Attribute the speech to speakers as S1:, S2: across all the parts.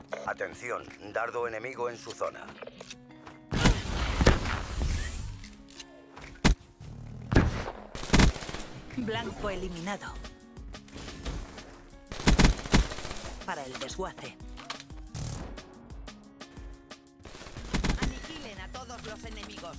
S1: Atención, dardo enemigo en su zona.
S2: Blanco eliminado. Para el desguace.
S3: Aniquilen a todos los enemigos.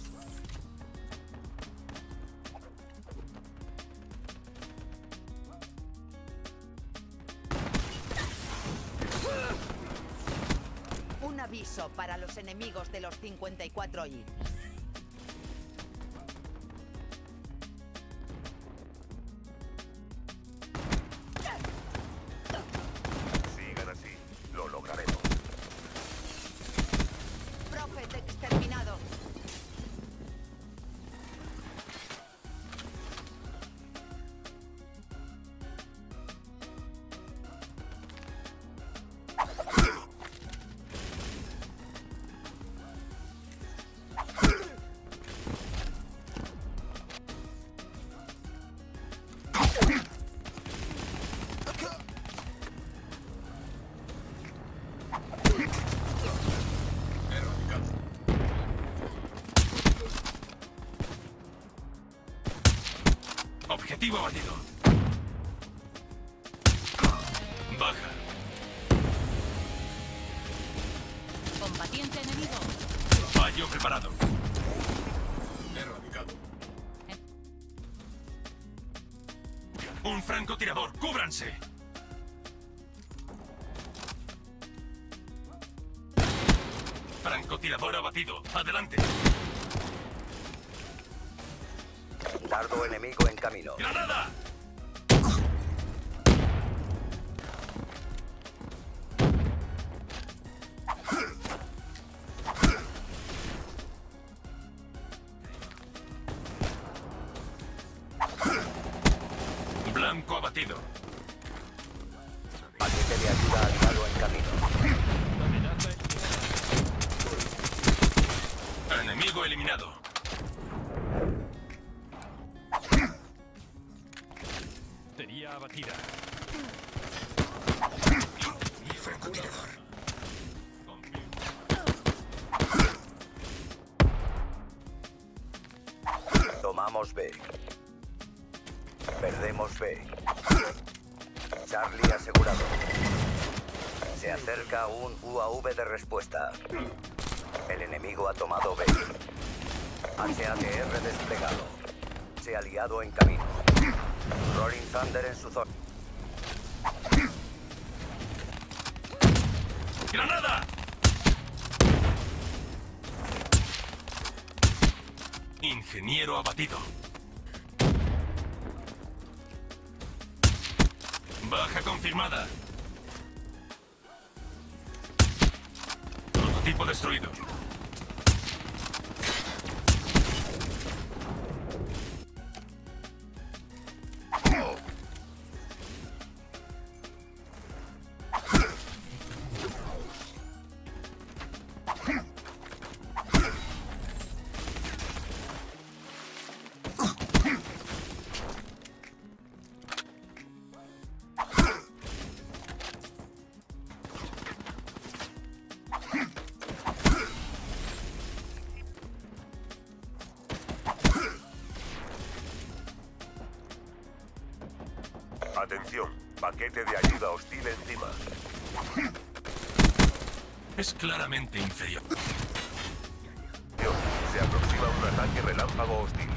S3: Un aviso para los enemigos de los 54i.
S4: Sigan así, lo lograremos.
S3: Prophet exterminado.
S5: Objetivo abatido. Baja.
S2: Combatiente enemigo.
S5: Fallo preparado.
S4: Erradicado.
S5: Un francotirador, cúbranse. Francotirador abatido. Adelante.
S1: Dardo enemigo en camino.
S5: ¡Granada! Blanco abatido.
S1: Paquete de ayuda aliado en camino.
S5: Enemigo eliminado. Sería abatida. Francotirador.
S1: Tomamos B. Perdemos B. Charlie asegurado. Se acerca un UAV de respuesta. El enemigo ha tomado B. HATR desplegado. Se ha aliado en camino. Rolling Thunder en su zona.
S5: ¡Granada! Ingeniero abatido. Baja confirmada. Prototipo destruido.
S4: Atención, paquete de ayuda hostil encima.
S5: Es claramente inferior.
S4: Dios, se aproxima un ataque relámpago hostil.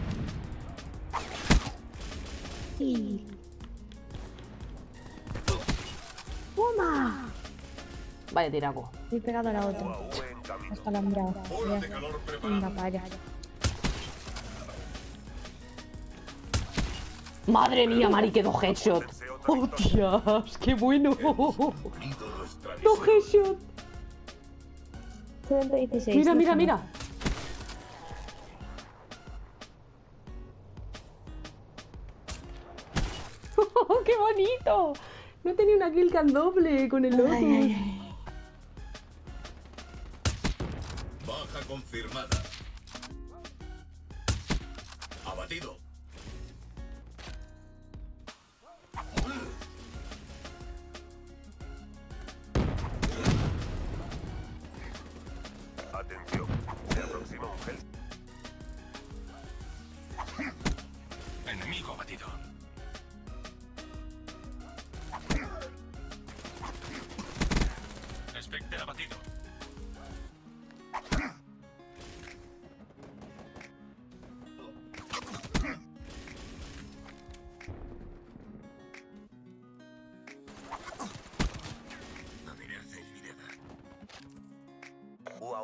S6: ¡Toma!
S7: Vaya tiraco.
S6: Estoy pegado a la otra.
S4: UAV en camino.
S6: Hasta alambrado.
S4: Bola de calor preparada.
S6: Venga, para allá.
S7: Madre mía, Mari, que dos headshot. ¡Hostias! ¡Qué bueno! ¡Dos headshot!
S6: 116.
S7: Mira, mira, mira. ¡Qué bonito! No tenía una kill cam doble con el loco.
S6: Ay, ay, ay.
S4: Baja confirmada. Abatido.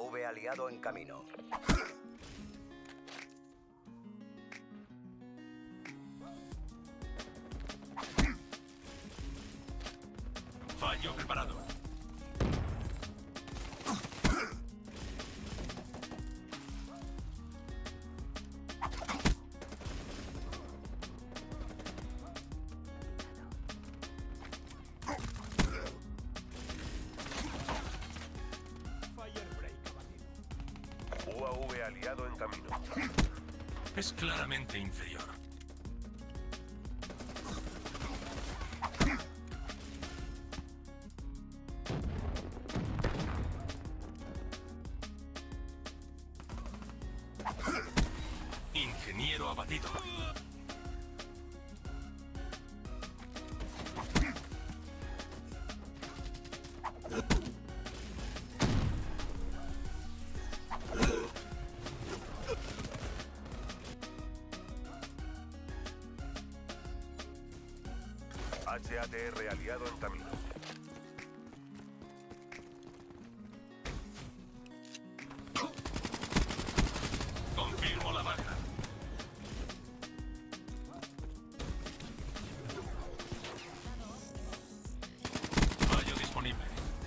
S1: UAV aliado en camino.
S5: Fallo preparado.
S4: UAV aliado en camino.
S5: Es claramente inferior. Ingeniero abatido.
S4: HATR aliado en camino.
S5: Confirmo la baja. Fallo disponible.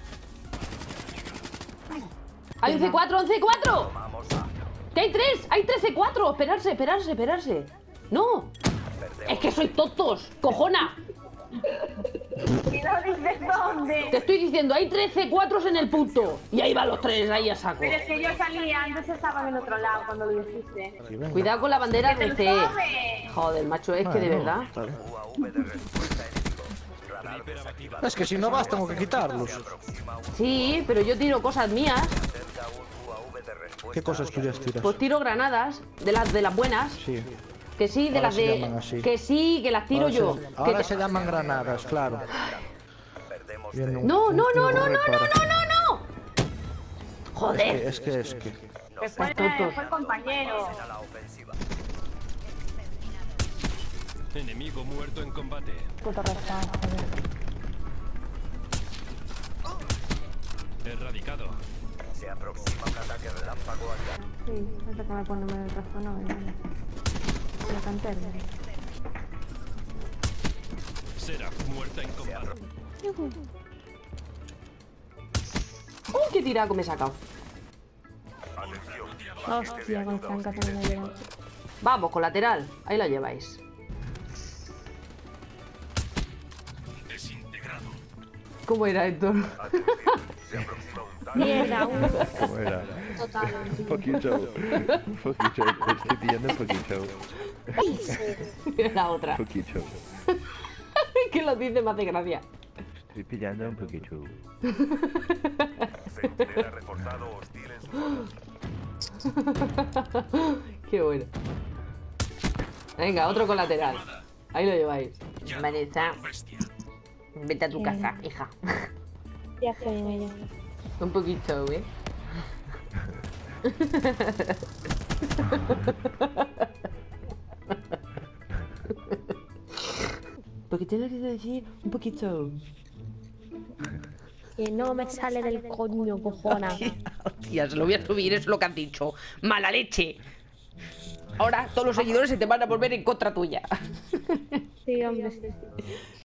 S7: ¡Hay un C4, un C4!
S1: Vamos a...
S7: ¡Que hay tres! ¡Hay tres C4! Esperarse, esperarse, esperarse. ¡No! ¡Es que sois tontos! ¡Cojona!
S6: ¿Y no dices dónde?
S7: Te estoy diciendo, hay tres C4 en el punto. Y ahí van los tres, ahí a saco.
S6: Pero es que yo salía, antes estaba en otro lado cuando lo dijiste.
S8: Sí, venga.
S7: Cuidado con la bandera de C.
S6: ¡Joder!
S7: Joder, macho, es que de
S8: Bueno,
S7: verdad.
S8: está bien.
S1: UAV de respuesta enemigo. Radar desactivado.
S8: Es que si no vas, tengo que quitarlos.
S1: Se aproxima un...
S7: Sí, pero yo tiro cosas mías.
S1: Cerca un UAV de respuesta.
S8: ¿Qué cosas tuyas tiras?
S7: Pues tiro granadas, de las buenas.
S8: Sí.
S7: Que sí, de
S8: Ahora
S7: las
S8: se
S7: de.
S8: llaman así.
S7: Que sí, que las tiro
S8: Ahora
S7: yo.
S8: se-
S7: Que
S8: ahora
S7: te-
S8: se llaman granadas, claro.
S1: Perdemos
S8: Viene
S1: de...
S8: un-
S7: No, no,
S8: un-
S7: no,
S8: un
S7: no, no,
S8: reparo.
S7: no, no. Joder.
S8: Es que.
S6: Que fue
S7: tontos.
S6: compañero.
S1: a la ofensiva.
S5: Enemigo muerto en combate.
S6: Puto resta, joder.
S5: Erradicado.
S1: Se aproxima un ataque relámpago aliado.
S6: Sí, es lo que me pone en el teléfono. La cantera.
S5: Será muerta en combate.
S7: ¡Qué tiraco me he sacado!
S4: Atención.
S6: Hostia, con Franca también me llevan.
S7: Vamos, colateral. Ahí lo lleváis.
S5: Desintegrado.
S7: ¿Cómo era, Héctor?
S4: Atención. Se aproxima un tanque.
S6: Mierda, un
S9: ¿Cómo era?
S6: total.
S9: Fuck you, Joe. Fuck you, Joe. Estoy pillando fuck you, Joe.
S7: La otra.
S9: Fuck you, Joe.
S7: Que lo dice, me hace gracia.
S9: Estoy pillando un poquito.
S4: Centinela reforzado hostil en su zona.
S7: Qué bueno. Venga, otro colateral. Ahí lo lleváis.
S5: Ya
S7: Vanessa,
S5: bestia.
S7: vete a tu casa, hija.
S6: Ya estoy en ella.
S7: Un poquito, ¿eh? Porque tienes que decir un poquito.
S6: Que no me sale del coño, cojona.
S7: Hostia, se lo voy a subir, es lo que has dicho. ¡Mala leche! Ahora todos los seguidores se te van a volver en contra tuya.
S6: Sí, hombre, sí.